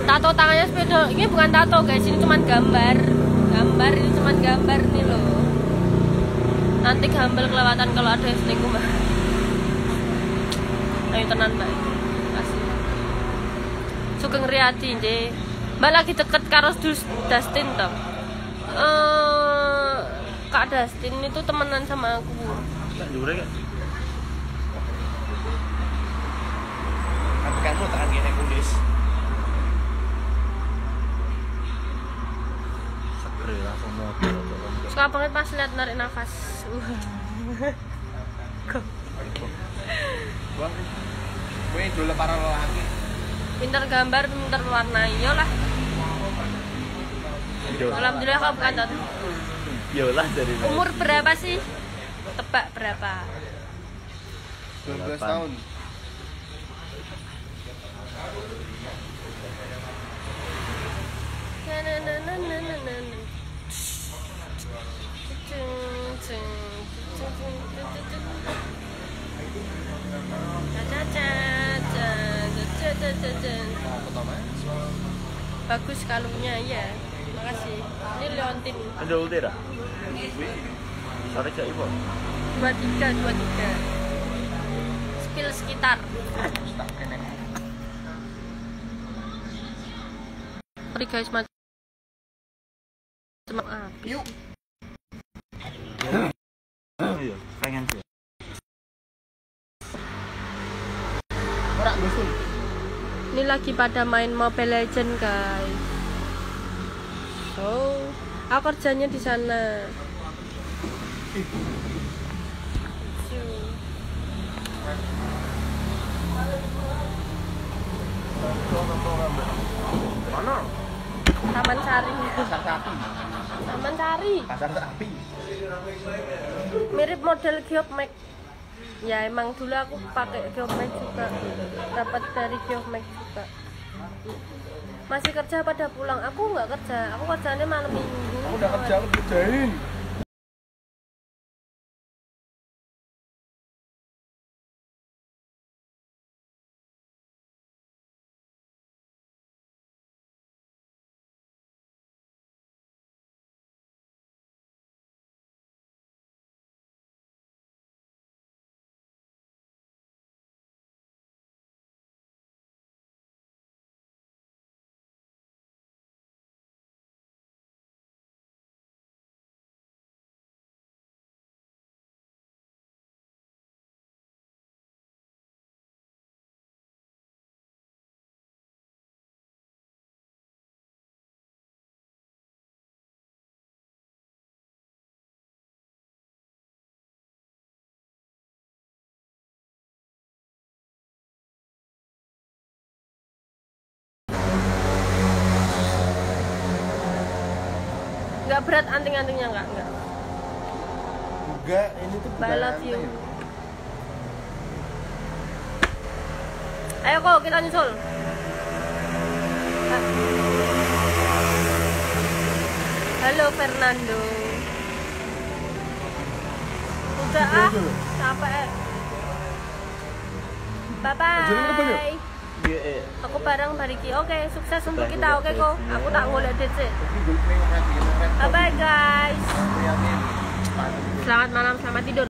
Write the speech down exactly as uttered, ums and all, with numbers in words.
Tato tangannya sepeda. Ini bukan tato guys, ini cuma gambar. Gambar ini cuma gambar nih loh. Nanti gambar kelewatan kalau ada yang selingkuh mah. Ayo tenan mbak. Kasih. Sugeng Riyadi nje. Mbak lagi deket karo Dustin toh. Uh, Kak Dustin itu temenan sama aku. Tak jure gak? Tapi kamu tangan gini kulis. Sekre langsung motor. Suka banget pas lihat narik nafas. Bang, gue dulu para lelaki. Pinter gambar, pinter warna, iyalah. Alhamdulillah kau bukan tato. Yolah dari Umur berapa sih? Tebak berapa? dua belas tahun. Bagus kalungnya ya. Makasih. Ini Leontin. Ada ultira. Sore cak ibu. dua tiga dua tiga. Spill sekitar. Sorry guys, macam ah. Yuk. Iya, pengen sih. Ora gusun. Ini lagi pada main Mobile Legend guys. Oh, aku kerjanya di sana. Mana? Taman Sari. Pasar sapi. Taman Sari. Pasar sapi. Mirip model Geomax. Ya emang dulu aku pakai Geomax juga. Dapat dari Geomax juga. Masih kerja pada pulang. Aku nggak kerja. Aku kerjanya malam minggu. Aku udah kerja, lu kerjain. Nggak berat anting-antingnya nggak nggak. Enggak, ini tuh I love you. Ayo kok kita nyusul. Ah. Halo Fernando. Udah ah, capek. Bye bye. Iya. Aku bareng Bariki. Oke, sukses untuk kita. Oke kok. Aku tak golek D C. Bye bye guys. Selamat malam, selamat tidur.